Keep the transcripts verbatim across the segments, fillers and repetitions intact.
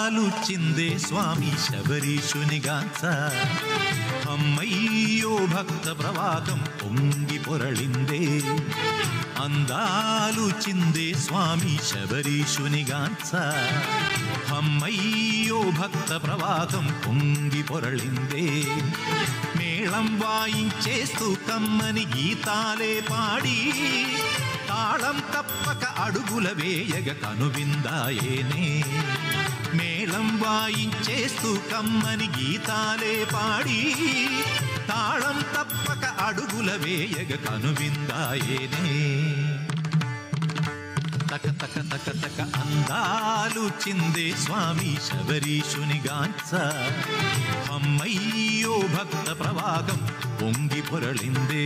అందాలుచిందే స్వామి శబరీషునిగాంచ అమ్మయ్యో భక్త ప్రవాహం పొంగి పొరళిందే అందాలుచిందే స్వామి శబరీషునిగాంచ అమ్మయ్యో భక్త ప్రవాహం పొంగి పొరళిందే మేళం వాయించేస్తూ కమ్మని గీతాలే పాడి తాళం తప్పక అడుగుల వేయగ కనువిందాయేనే మేళం వాయించేస్తూ కమ్మని గీతాలే పాడి తాళం తప్పక అడుగుల వేయగ కనువిందాయేనే తక తక తక తక అందాలుచిందే స్వామి శబరీషునిగాంచ అమ్మయ్యో భక్త ప్రవాహం పొంగి పొరళిందే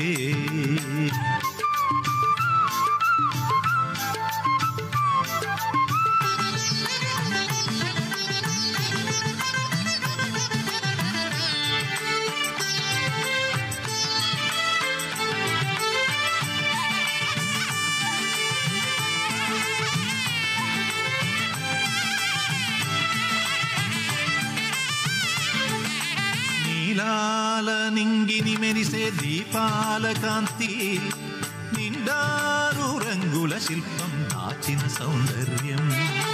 నీలాల నింగిని మెరిసే దీపాల కాంతి నిండారు రంగుల శిల్పం దాచిన సౌందర్యం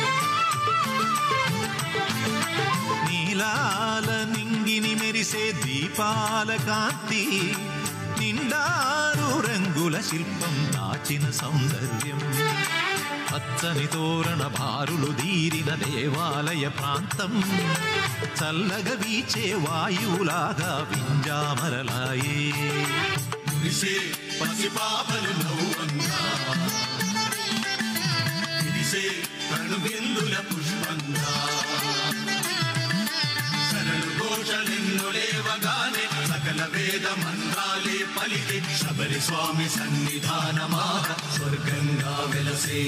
నీలాల నింగిని మెరిసే దీపాల కాంతి నిండారు రంగుల శిల్పం దాచిన సౌందర్యం పచ్చని తోరణ బారులు దీరిన దేవాలయ ప్రాంతం చల్లగా వీచే వాయువులాగా వింజామరలాయే విరిసే పసిపాపలు నవ్వంగా విరిసే కనువిందుల పుష్పంగా శరణు ఘోషలెన్ను లేవగానే సకల వేద మంత్రాలే పలికి శబరి స్వామి సన్నిధానమాగ స్వర్గంగా వెలసే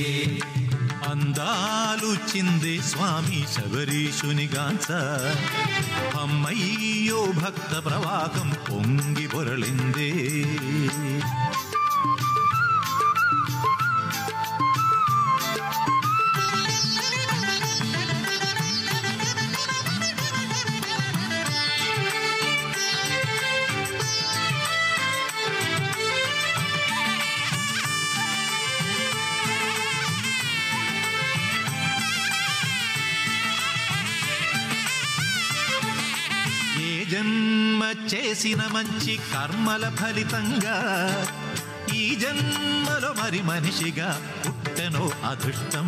అందాలుచిందే స్వామి శబరీషునిగాంచ అమ్మయ్యో భక్త ప్రవాహం పొంగి పొరళిందే జన్మ చేసిన మంచి కర్మల ఫలితంగా ఈ జన్మలో మరి మనిషిగా పుట్టెనో అదృష్టం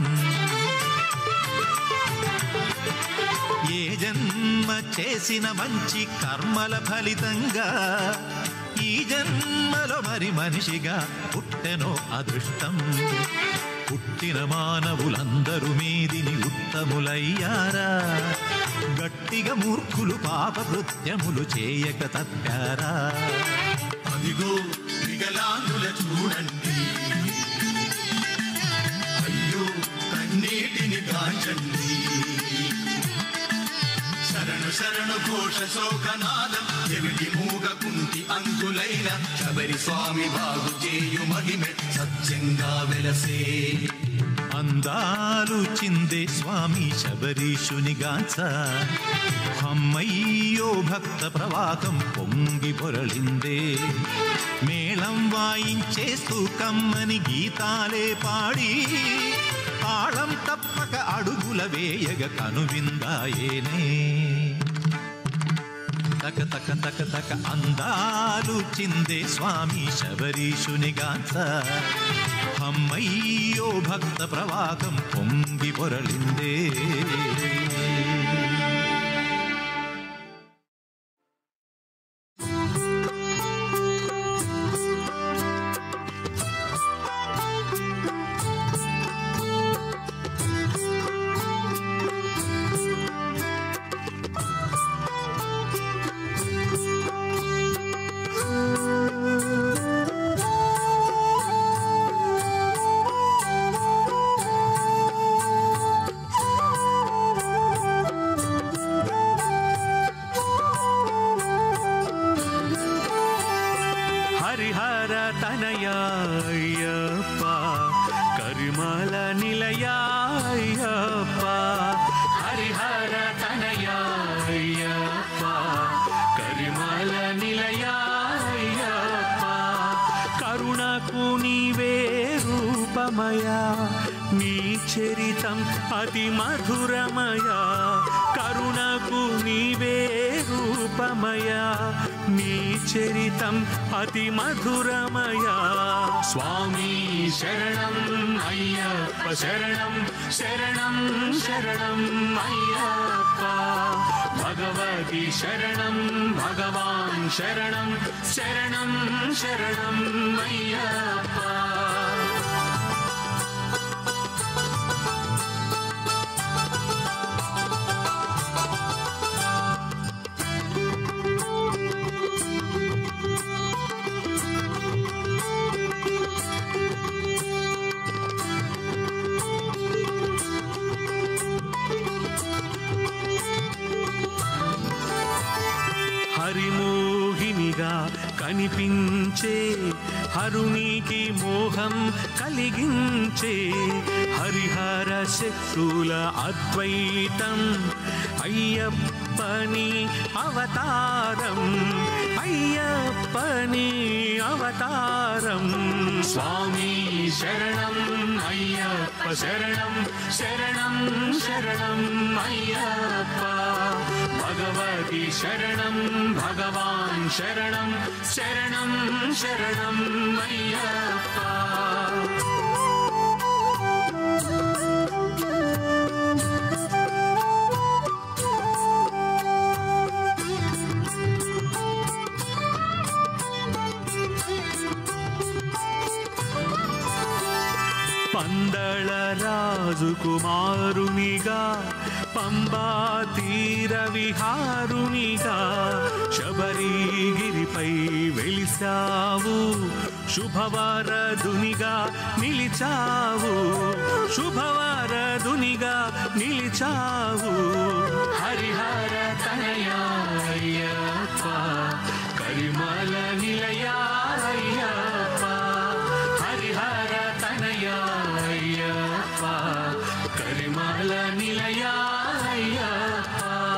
ఏ జన్మ చేసిన మంచి కర్మల ఫలితంగా ఈ జన్మలో మరి మనిషిగా పుట్టెనో అదృష్టం పుట్టిన మానవులందరూ మీదిని ఉత్తములయ్యారా గట్టిగా మూర్ఖులు పాప కృత్యములు చేయక తప్పారా అదిగో వికలాంగుల చూడండి అయ్యో కన్నీటిని కాంచండి శరణు శరణు ఘోష శోకనాదం చెవిటి మూగ కుంటి అంకులైన శబరి స్వామి బాగు చేయు మహిమె సత్యంగా వెలసే అందాలుచిందే స్వామి శబరీషునిగాంచ అమ్మయ్యో భక్త ప్రవాహం పొంగి పొరళిందే మేళం వాయించేస్తూ కమ్మని గీతాలే పాడి తాళం తప్పక అడుగుల వేయగ కనువిందాయేనే తక తక తక తక అందాలుచిందే స్వామి శబరీషునిగాంచ అమ్మయ్యో భక్త ప్రవాహం పొంగి పొరళిందే మధురమయా నీ చరితం అతి మధురమయా కరుణకు నీవే రూపమయా నీ చరితం అతి మధురమయా స్వామి శరణం అయ్యప్ప శరణం శరణం శరణం అయ్యప్ప భగవతి శరణం భగవాన్ శరణం శరణం శరణం అయ్యప్ప హరిమోహినిగా కనిపించే హరునికి మోహం కలిగించే హరిహర శక్తుల అద్వైతం అయ్యప్పని అవతారం అయ్యప్పని అవతారం స్వామి శరణం అయ్యప్ప శరణం శరణం శరణం అయ్యప్ప భగవతి శరణం భగవాన్ శరణం శరణం శరణం అయ్యప్ప పందళ రాజుకుమారునిగా పంబా తీర విహారునిగా శబరిగిరిపై వెలిసావు శుభవరదునిగా నిలిచావు శుభవరదునిగా నిలిచావు హరిహర తనయా అయ్యప్ప కరిమల నిలయా అయ్యప్ప హరిహర తనయా అయ్యప్ప కరిమల నిలయా అయ్యప్ప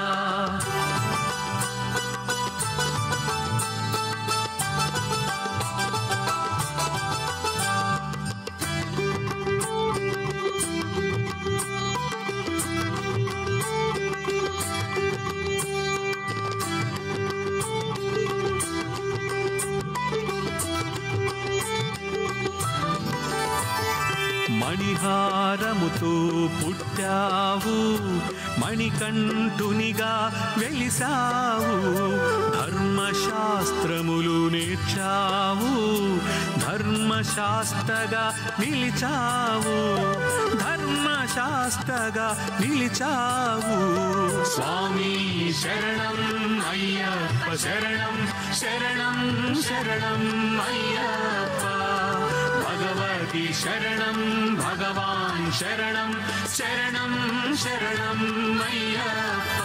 మణిహారముతో పుట్టావు మణికంఠునిగా వెలిసావు ధర్మశాస్త్రములు నేర్చావు ధర్మశాస్త్రగా నిలిచావు ధర్మశాస్త్రగా నిలిచావు స్వామి శరణం అయ్యప్ప శరణం శరణం శరణం అయ్యప్ప భగవతి శరణం భగవాన్ శరణం శరణం శరణం అయ్యప్ప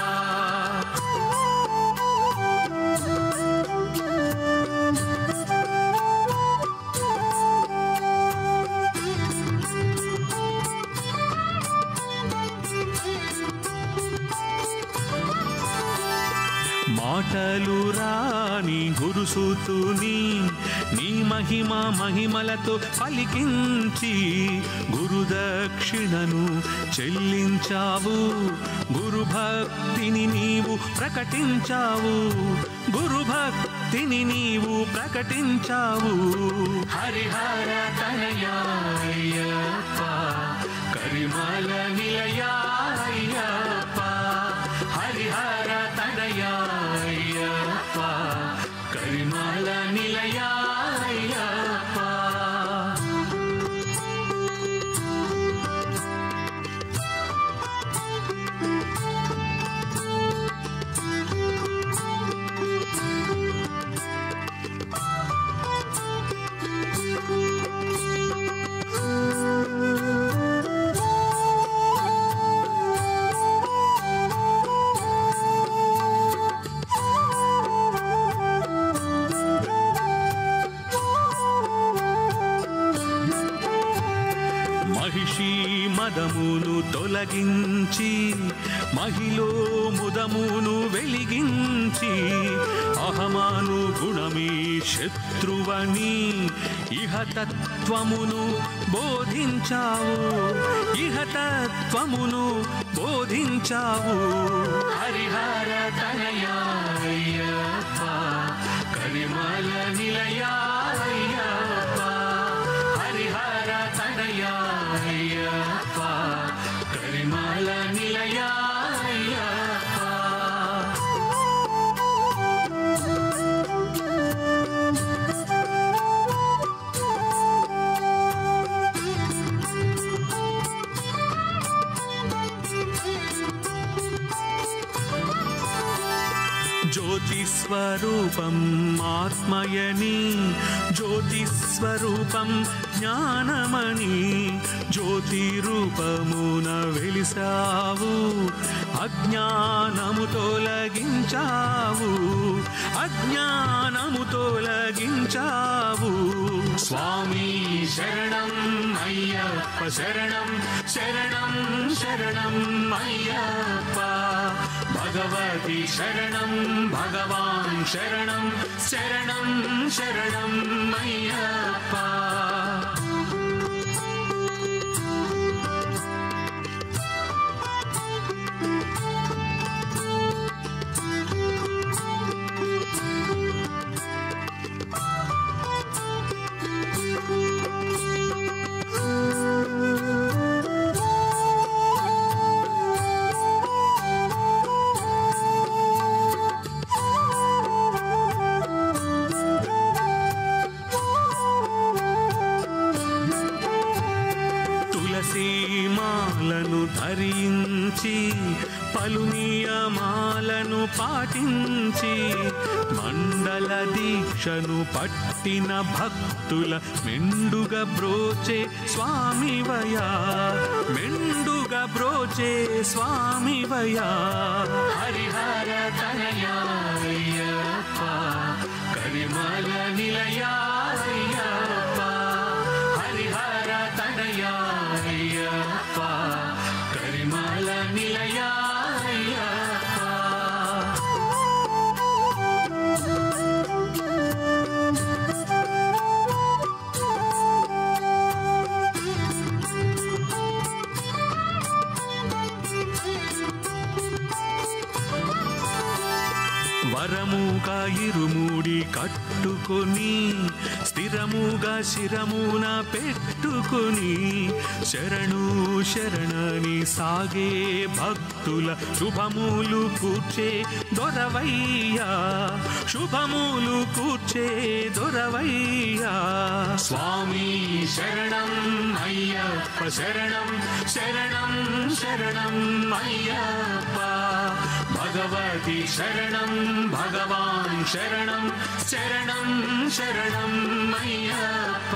మాటలు రాని గురుసూతుని నీ మహిమ మహిమలతో పలికించి గురుదక్షిణను చెల్లించావు గురుభక్తిని నీవు ప్రకటించావు గురుభక్తిని నీవు ప్రకటించావు హరిహర తనయా అయ్యప్ప కరిమల నిలయా అయ్యప్ప హరిహర తనయా అయ్యప్ప కరిమల నిలయా అయ్యప్ప మహిషి మదమును తొలగించి మహిలో ముదమును వెలిగించి అహమాను గుణమే శత్రువని ఇహతత్వమును బోధించావు ఇహతత్వమును బోధించావు హరిహర తనయా అయ్యప్ప కరిమల నిలయా అయ్యప్ప హరిహర తనయా అయ్యప్ప కరిమల నిలయా అయ్యప్ప జ్యోతిస్వరూపం ఆత్మయని జ్యోతిస్వరూపం జ్ఞానమణి జ్యోతి రూపమున వెలిసావు అజ్ఞానము తొలగించావు అజ్ఞానము తొలగించావు స్వామి శరణం అయ్యప్ప శరణం శరణం శరణం అయ్యప్ప భగవతి శరణం భగవాన్ శరణం శరణం శరణం అయ్యప్ప మాలను ధరించి పలు నియమాలను పాటించి మండల దీక్షను పట్టిన భక్తుల మెండుగా బ్రోచే స్వామివయా మెండుగా బ్రోచే స్వామివయా హరిహర తనయా అయ్యప్ప కరిమల నిలయా అయ్యప్ప హరిహర తనయా అయ్యప్ప కరిమల నిలయా అయ్యప్ప వరముగా ఇరుముడి కట్టుకొని స్థిరముగా శిరమున పెట్టుకొని శరణు శరణని సాగే భక్తుల శుభములు కూర్చే దొరవయ్యా శుభములు కూర్చే దొరవయ్యా స్వామి శరణం అయ్యప్ప శరణం శరణం శరణం అయ్యప్ప భగవతి శరణం భగవాన్ శరణం శరణం శరణం అయ్యప్ప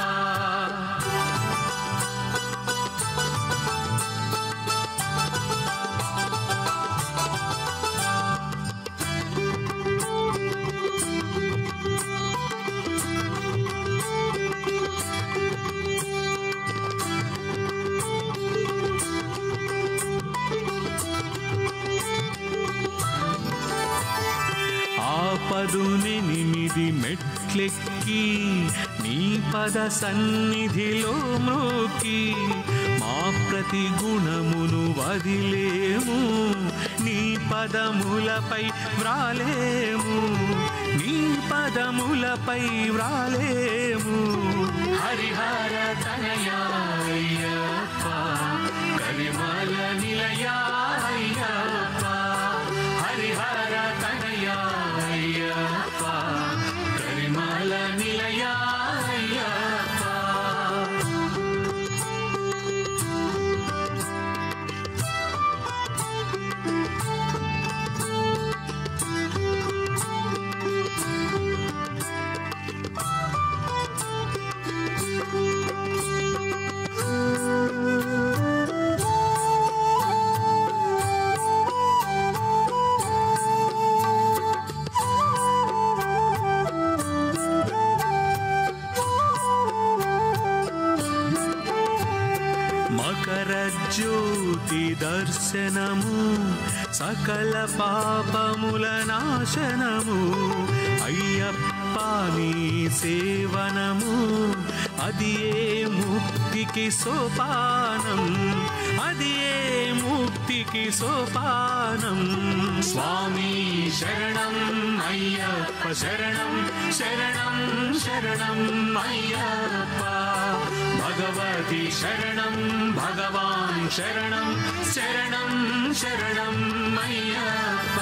పదునెనిమిది మెట్లెక్కి నీ పద సన్నిధిలో మ్రోకి మా ప్రతి గుణమును వదిలేము నీ పదములపై వ్రాలేము నీ పదములపై వ్రాలేము హరిహర తనయా అయ్యప్ప కరిమల నిలయా అయ్యప్ప హరిహర తనయా అయ్యప్ప కరిమల నిలయా అయ్యప్ప మకర జ్యోతి దర్శనము సకల పాపముల నాశనము అయ్యప్ప నీ సేవనము అది ఏ ముక్తికి సోపానం అది ఏ ముక్తికి సోపానం స్వామి శరణం అయ్యప్ప శరణం శరణం శరణం అయ్యప్ప భగవతి శరణం భగవాన్ శరణం శరణం శరణం అయ్యప్ప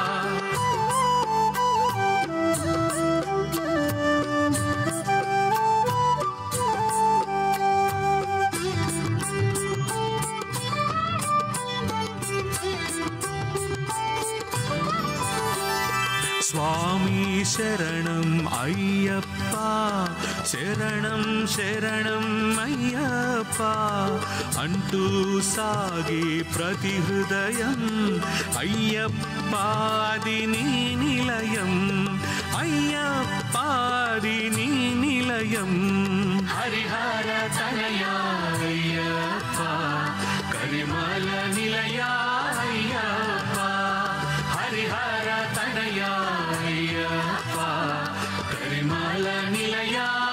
స్వామి శరణం అయ్యప్ప శరణం శరణం అయ్యప్ప అంటూ సాగి ప్రతి హృదయం అయ్యప్ప అది నీ నిలయం అయ్యప్ప అది నీ నిలయం హరిహర తనయా అయ్యప్ప కరిమల నిలయా అయ్యప్ప హరిహర తనయా అయ్యప్ప కరిమల నిలయా